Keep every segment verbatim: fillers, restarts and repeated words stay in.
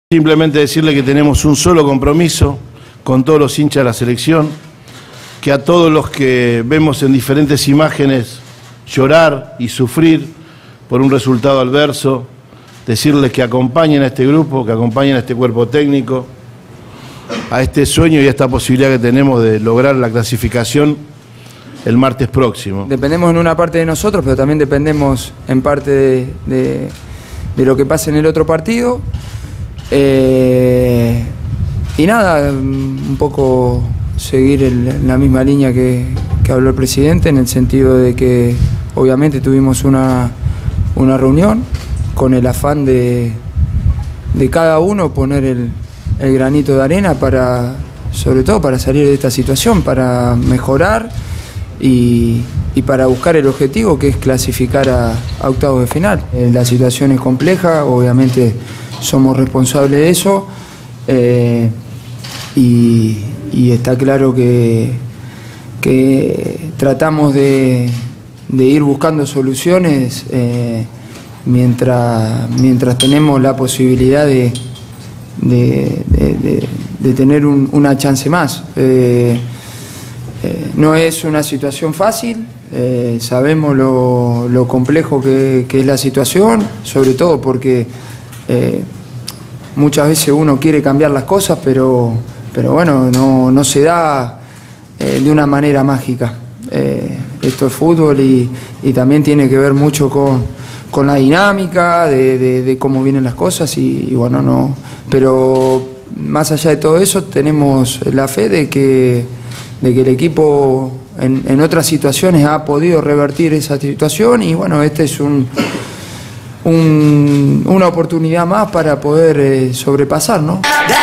Simplemente decirle que tenemos un solo compromiso con todos los hinchas de la selección, que a todos los que vemos en diferentes imágenes llorar y sufrir por un resultado adverso, decirles que acompañen a este grupo, que acompañen a este cuerpo técnico, a este sueño y a esta posibilidad que tenemos de lograr la clasificación el martes próximo. Dependemos en una parte de nosotros, pero también dependemos en parte de, de, de lo que pase en el otro partido. Eh, y nada, un poco seguir el, la misma línea que, que habló el presidente, en el sentido de que obviamente tuvimos una, una reunión con el afán de, de cada uno poner el, el granito de arena para, sobre todo para salir de esta situación, para mejorar y, y para buscar el objetivo, que es clasificar a, a octavos de final. Eh, la situación es compleja, obviamente somos responsables de eso, eh, y, y está claro que, que tratamos de, de ir buscando soluciones eh, mientras, mientras tenemos la posibilidad de, de, de, de, de tener un, una chance más. Eh, eh, no es una situación fácil, eh, sabemos lo, lo complejo que, que es la situación, sobre todo porque Eh, muchas veces uno quiere cambiar las cosas, pero, pero bueno, no, no se da eh, de una manera mágica. Eh, esto es fútbol y, y también tiene que ver mucho con, con la dinámica de, de, de cómo vienen las cosas y, y bueno, no. Pero más allá de todo eso, tenemos la fe de que, de que el equipo en, en otras situaciones ha podido revertir esa situación y bueno, este es un Un, una oportunidad más para poder eh, sobrepasar, ¿no?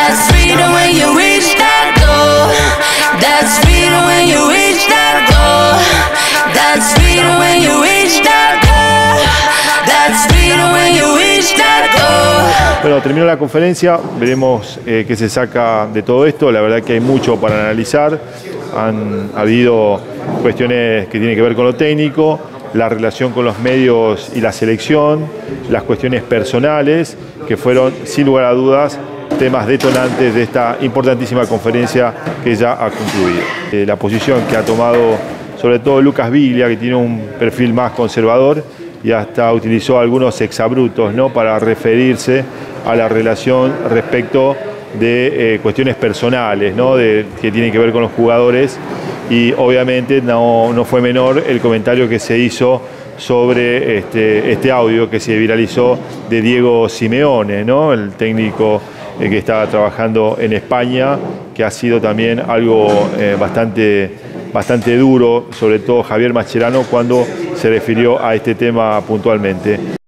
Bueno, terminó la conferencia, veremos eh, qué se saca de todo esto. La verdad que hay mucho para analizar. Han habido cuestiones que tienen que ver con lo técnico, la relación con los medios y la selección, las cuestiones personales, que fueron, sin lugar a dudas, temas detonantes de esta importantísima conferencia que ya ha concluido. Eh, la posición que ha tomado sobre todo Lucas Biglia, que tiene un perfil más conservador y hasta utilizó algunos exabrutos, ¿no?, para referirse a la relación respecto de eh, cuestiones personales, ¿no?, de, que tienen que ver con los jugadores. Y obviamente no, no fue menor el comentario que se hizo sobre este, este audio que se viralizó de Diego Simeone, ¿no?, el técnico eh, que estaba trabajando en España, que ha sido también algo eh, bastante, bastante duro, sobre todo Javier Mascherano, cuando se refirió a este tema puntualmente.